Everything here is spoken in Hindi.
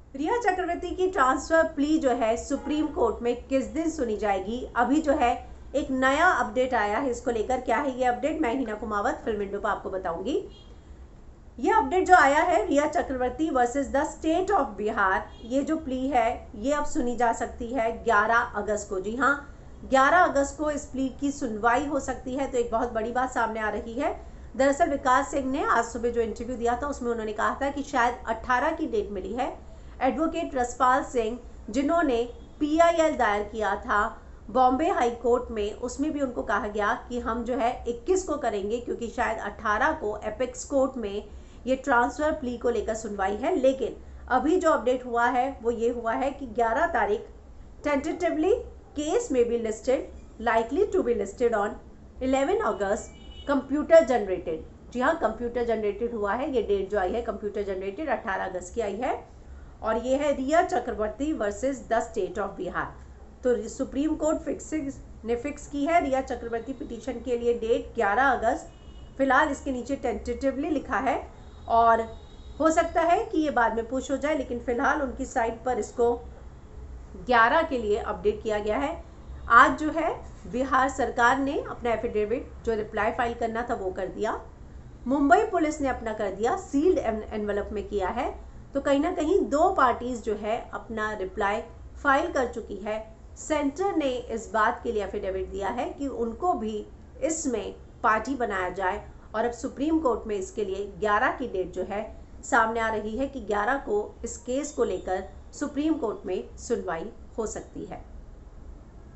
रिया चक्रवर्ती की ट्रांसफर प्ली जो है सुप्रीम कोर्ट में किस दिन सुनी जाएगी? अभी जो है एक नया अपडेट आया है इसको लेकर। क्या है ये अपडेट, मैं हिना कुमावत फिल्म विंडो पर आपको बताऊंगी। ये अपडेट जो आया है Rhea Chakraborty versus the state of Bihar, ये जो प्ली है ये अब सुनी जा सकती है 11 अगस्त को। जी हाँ, 11 अगस्त को इस प्ली की सुनवाई हो सकती है। तो एक बहुत बड़ी बात सामने आ रही है। दरअसल विकास सिंह ने आज सुबह जो इंटरव्यू दिया था उसमें उन्होंने कहा था कि शायद 18 की डेट मिली है। एडवोकेट रसपाल सिंह जिन्होंने PIL दायर किया था बॉम्बे हाई कोर्ट में, उसमें भी उनको कहा गया कि हम जो है 21 को करेंगे, क्योंकि शायद 18 को एपेक्स कोर्ट में ये ट्रांसफर प्ली को लेकर सुनवाई है। लेकिन अभी जो अपडेट हुआ है वो ये हुआ है कि 11 तारीख टेंटेटिवली केस में be listed, likely to be listed on 11 August, computer generated. जी हाँ, कंप्यूटर जनरेटेड हुआ है। ये डेट जो आई है कंप्यूटर जनरेटेड 18 अगस्त की आई है। और ये है Rhea Chakraborty versus the state of Bihar. तो सुप्रीम कोर्ट ने फिक्स की है रिया चक्रवर्ती पिटीशन के लिए डेट 11 अगस्त। फिलहाल इसके नीचे टेंटेटिवली लिखा है और हो सकता है कि ये बाद में पुश हो जाए, लेकिन फिलहाल उनकी साइट पर इसको 11 के लिए अपडेट किया गया है। आज जो है बिहार सरकार ने अपना एफिडेविट जो रिप्लाई फाइल करना था वो कर दिया। मुंबई पुलिस ने अपना कर दिया, सील्ड एनवलप में किया है। तो कहीं ना कहीं दो पार्टीज जो है अपना रिप्लाई फाइल कर चुकी है। सेंटर ने इस बात के लिए एफिडेविट दिया है कि उनको भी इसमें पार्टी बनाया जाए। और अब सुप्रीम कोर्ट में इसके लिए 11 की डेट जो है सामने आ रही है कि 11 को इस केस को लेकर सुप्रीम कोर्ट में सुनवाई हो सकती है।